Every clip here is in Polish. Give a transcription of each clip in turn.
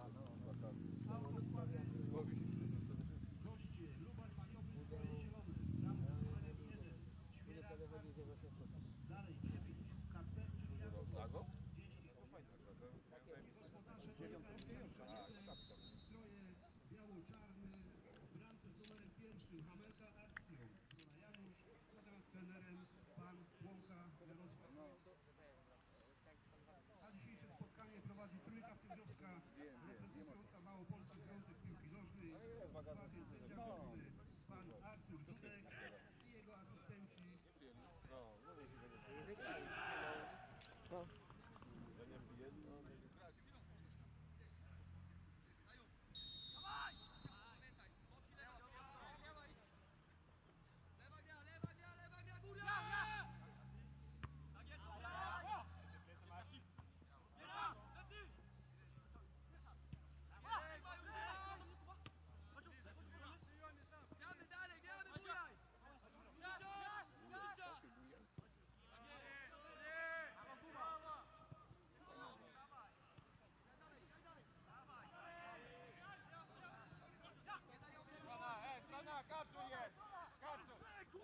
Goście, Lubań Maniowy z kolei zielony. Bramka numerem 1. Świerak dalej 9. Kasper, czyli Jakub. 10. Gospodarze stroje biało-czarne. W bramce z numerem 1. Hamelka akcją. Janusz, a teraz trenerem pan Łąka Jarosław. A dzisiejsze spotkanie prowadzi trójka sędziowska reprezentująca Małopolski Związek Piłki Nożnej. W składzie sędzia główny pan Artur Dudek i jego asystenci. Gramy dalej, bujaj! Czas! Strona, Kaczu jest! Kaczu!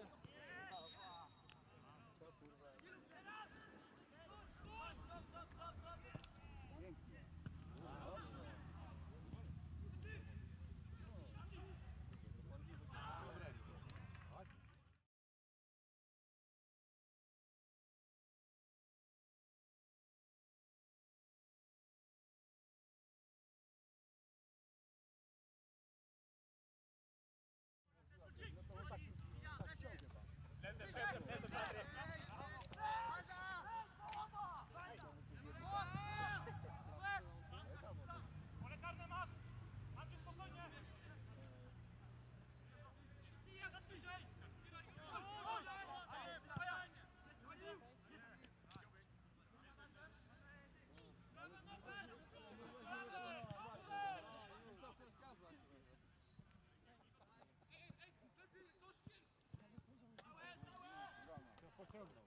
Pięknie. Pole karne masz! Masz się spokojnie! Sija, zaczyszaj! Pociągnął.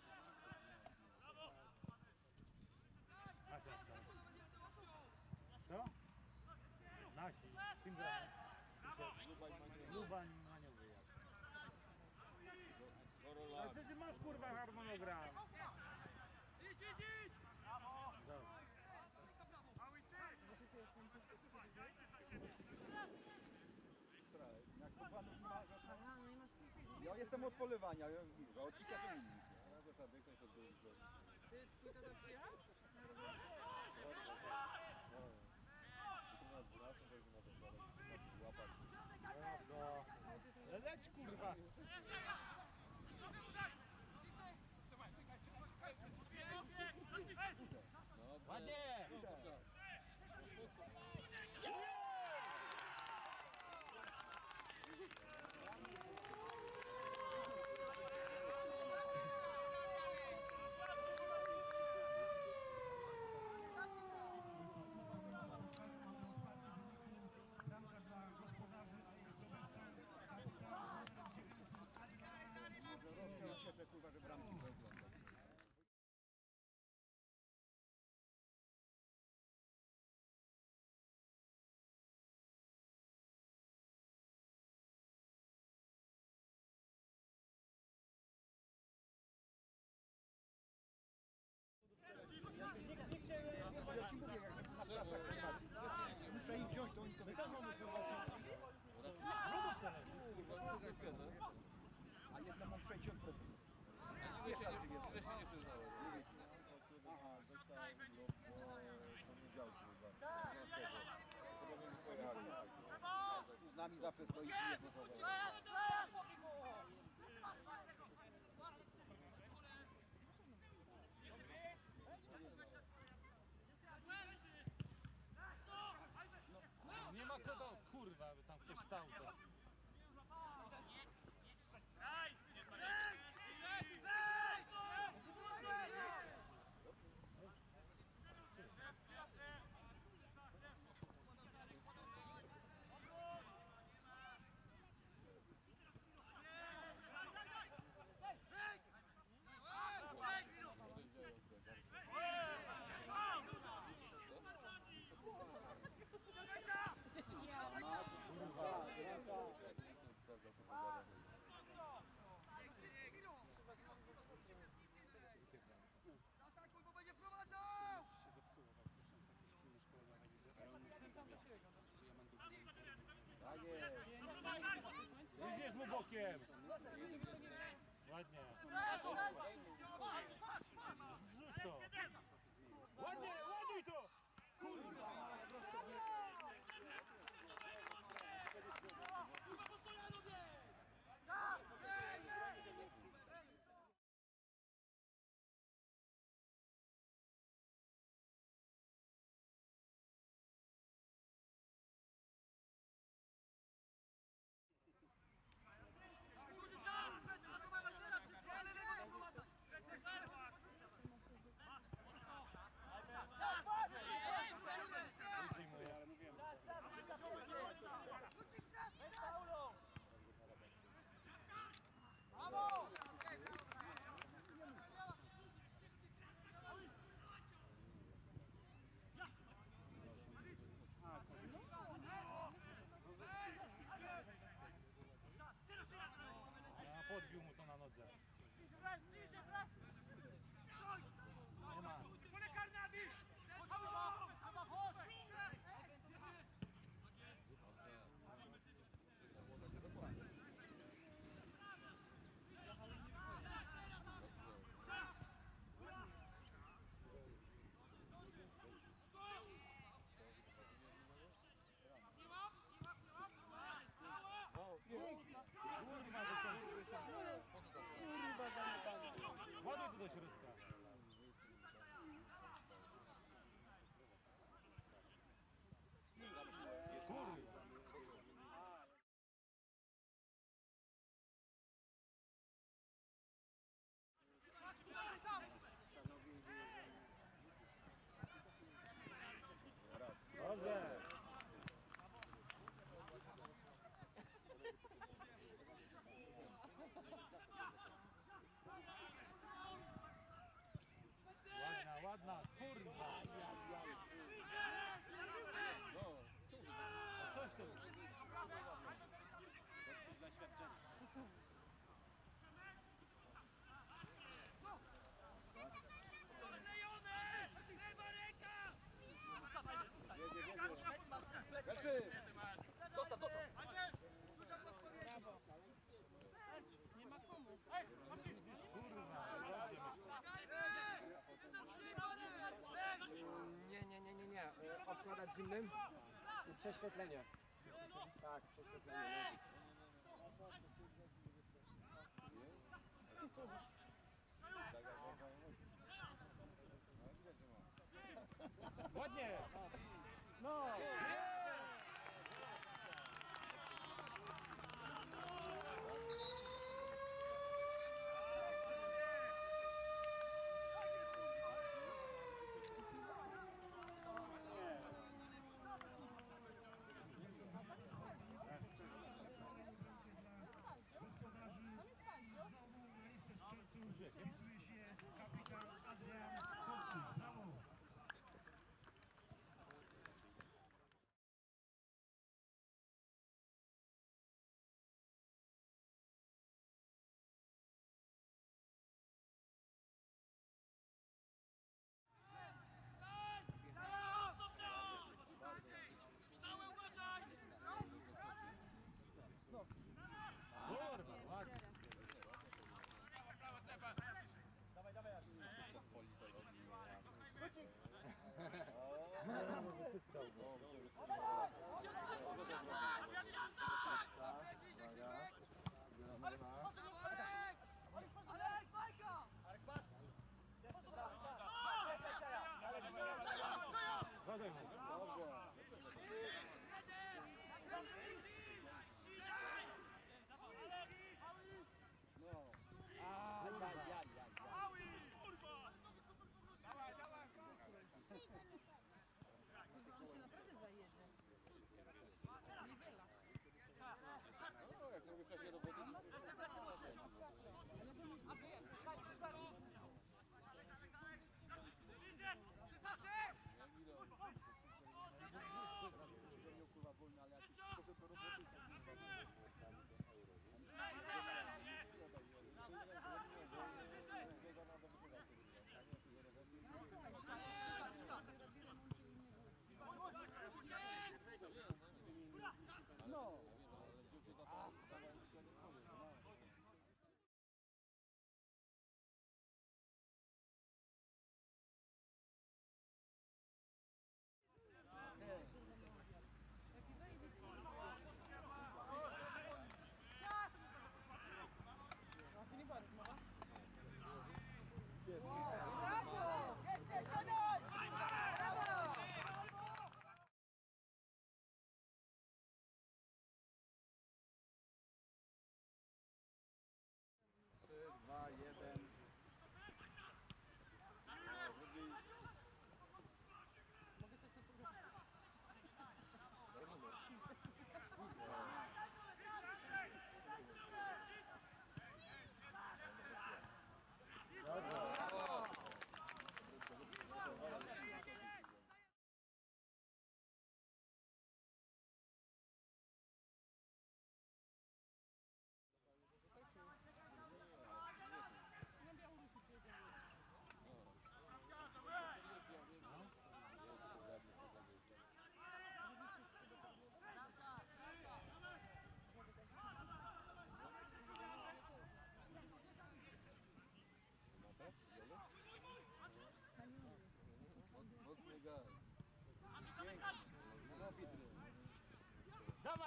Co? Nasi, z tym gramy. Lubań Maniowy jak. Ale co ty masz kurwa harmonogram? Idź! Brawo! Jak to panów nie ma ja jestem od polewania, a od kilka to inni. Ja go tam to dużo. Ty tylko tam przyjechał? Leć kurwa! Ładnie! Bramka dla gospodarzy, a jest to Cieszę kurwa, że bramki wygląda. Ja ci mówię, jak się na prasach muszę ich wziąć, to oni to wydarzą. A jedna mam 60%. Ile się nie przyznałem? Aha, został do poniedziałku chyba. Podobnie pojechali. Tu z nami zawsze stoi jednoszowe. Nie ma kogo, kurwa, by tam ktoś stał. To. bokiem. Ładnie. Rzuć to. Ładnie, ładuj to. Podbił mu to na nodze. Nie ma. Ładuj tu do środka. Kurwa. Dobrze. Ładna, kurwa! Coś to Lecy! Nie ma komu. Nie. Obkładać zimnym i prześwietlenie. Tak, prześwietlenie. ładnie! No! Kurwa, ładnie. Uważaj mu. Jak to wyszła się roboty, kurwa wolny, ale jak poszedł do roboty, no!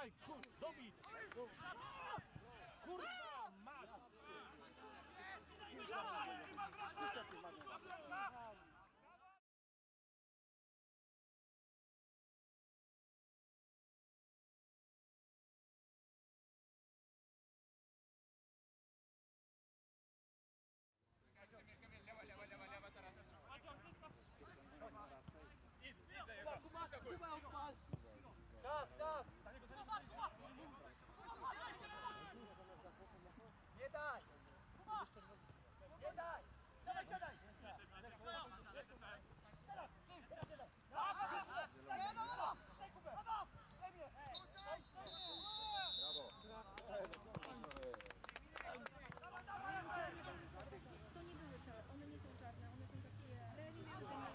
Dawaj, Dawid! Kurwa, mać! To nie były czarne, one nie są czarne, one są takie...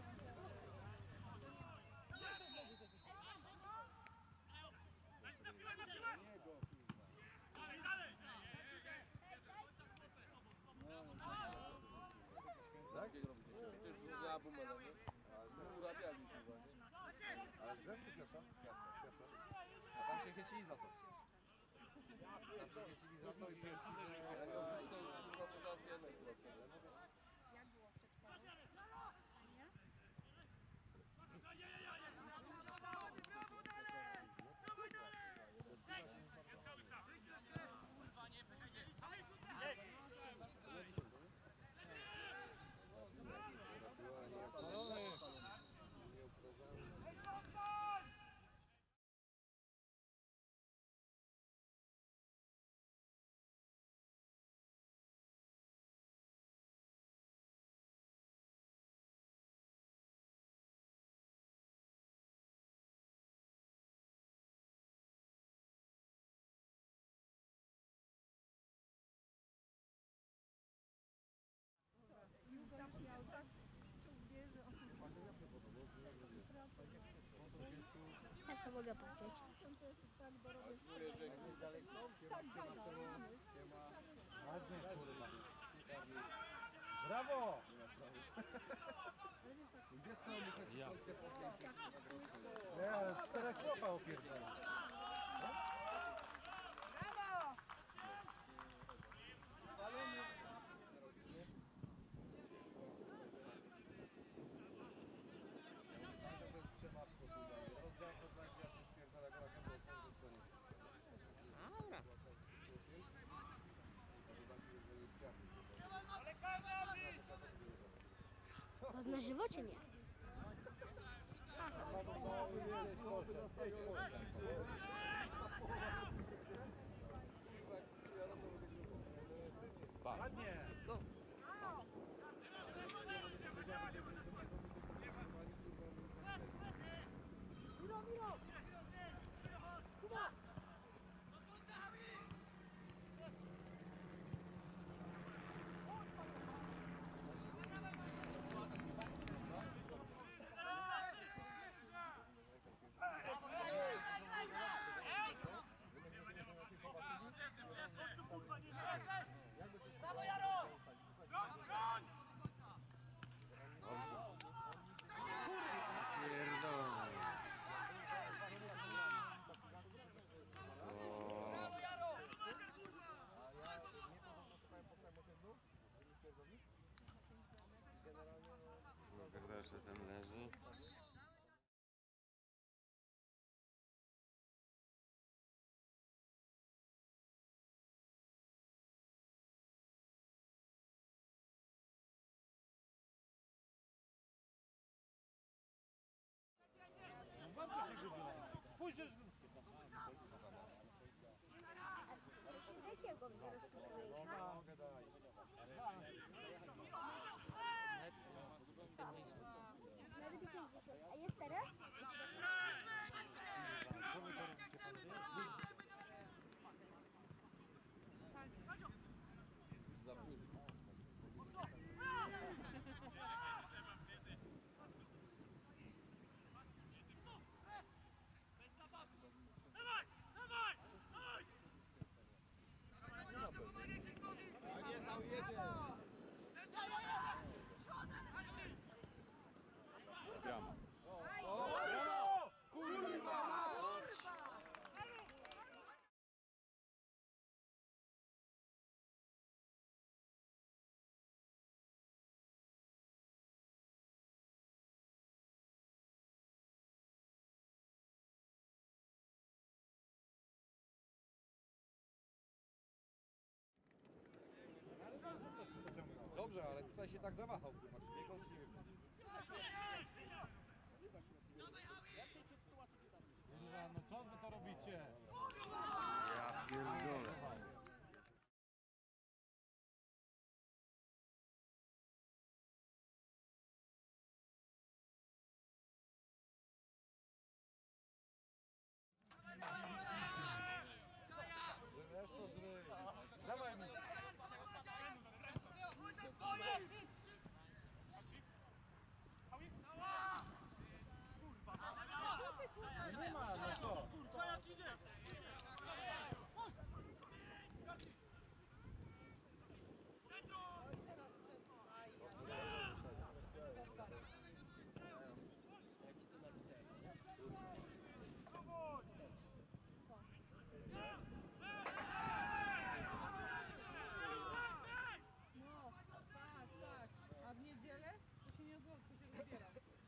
Tak? To jest druga bumela, nie? A urabiali chyba, nie? Ale grasz czy piasza? Piasza. A tam się chycili za to. Tam się chycili za to i pierwszy. Ja nie wiem, to chyba poza zmianę chyba wtedy. Jak było w przedszkolu? Czy nie? Ja sobie mogę patrzeć. Brawo! Wiesz co, muszę ci Polskę podnieść. Nie, ale 4 chłopa opierdala. To na żywo czy nie? Ładnie! Wygląda, że ten leży. Pójdziesz Jakiego wzrostu mniejsza? Nawet 50. A jest teraz? Gram. Brawo! Kurwa! się tak zawahał, kurwa, czy nie kąski nie wiem. Kurwa, no co wy to robicie? Ja pierdolę. Dawaj mi. Nie ma, no co? No, tak, tak. A w niedzielę to się nie odwoła, to się wybiera.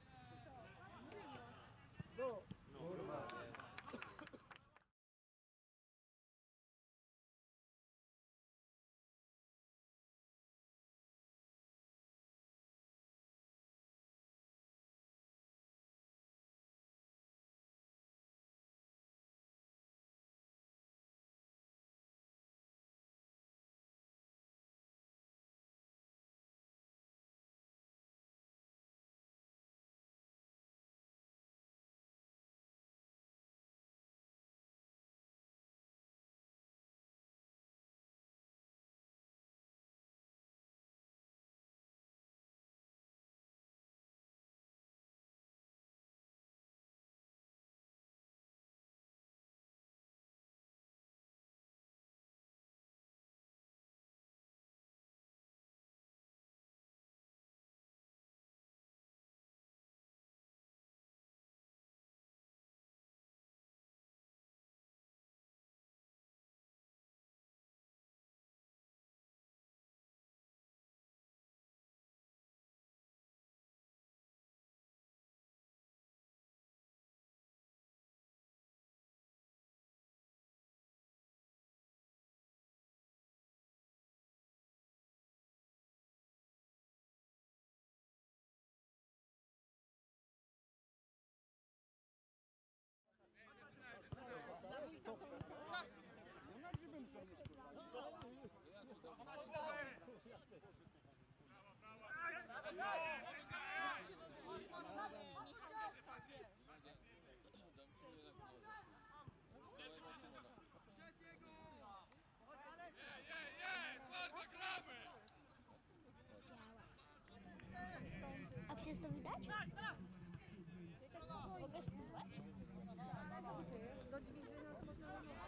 A przez to widać? Mogę spływać? Do dźwigni nas można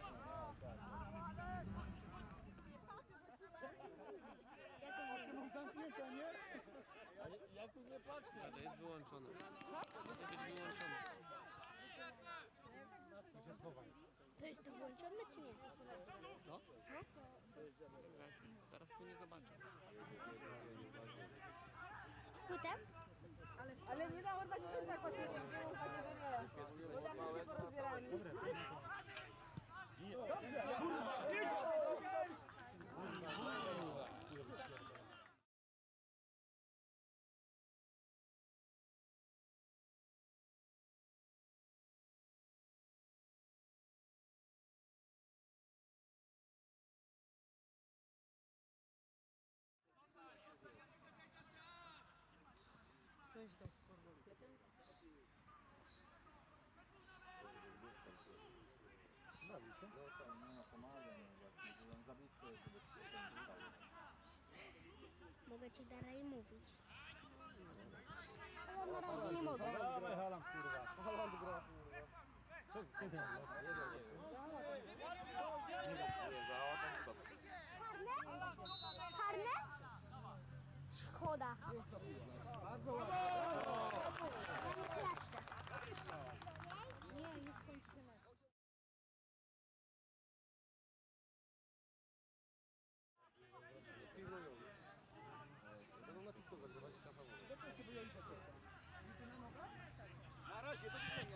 A to jest wyłączone. To jest wyłączone. To jest to włączone czy nie? Co? Zaraz tu nie zobaczę. Potem? Ale nie dało tak też tak patrzeć, gdzie mu panie, że nie. Bo tam się porozbierali. Coś do kurwa. Mogę ci dalej mówić. Ale na razie nie mogę. Dawaj Halam, kurwa. Halam gra. Karne? Karne? Szkoda. Nie, już kończymy. Na razie, do widzenia.